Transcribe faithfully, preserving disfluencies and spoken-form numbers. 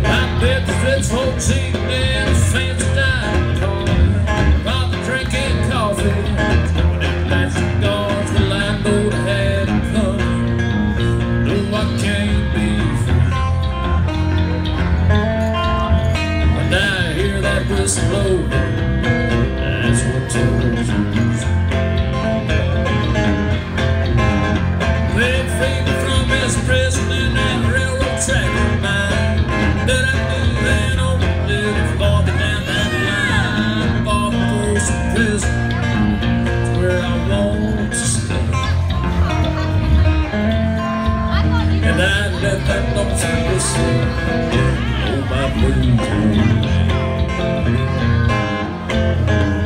I bet the rich folks eating in a fancy dining car, probably drinking coffee, smoking in plastic cigars. Well, I know to have it coming. No, I can't be free. When I hear that whistle blow, that's what tells you. Red fever from his prison in that railroad track of mine that I knew then over little farther down that line. Off Folsom prison, it's where I want to stay. And I let that lonesome whistle blow my blues away.